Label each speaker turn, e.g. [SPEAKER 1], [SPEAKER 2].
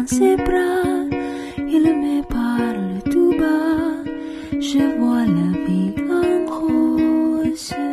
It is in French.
[SPEAKER 1] dans ses bras, il me parle tout bas, je vois la vie en rose.